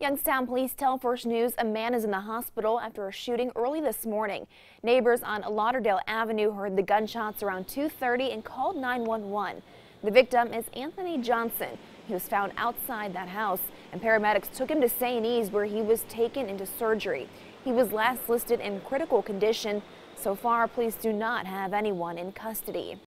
Youngstown police tell First News a man is in the hospital after a shooting early this morning. Neighbors on Lauderdale Avenue heard the gunshots around 2:30 and called 911. The victim is Anthony Johnson. He was found outside that house, and paramedics took him to St. E's where he was taken into surgery. He was last listed in critical condition. So far, police do not have anyone in custody.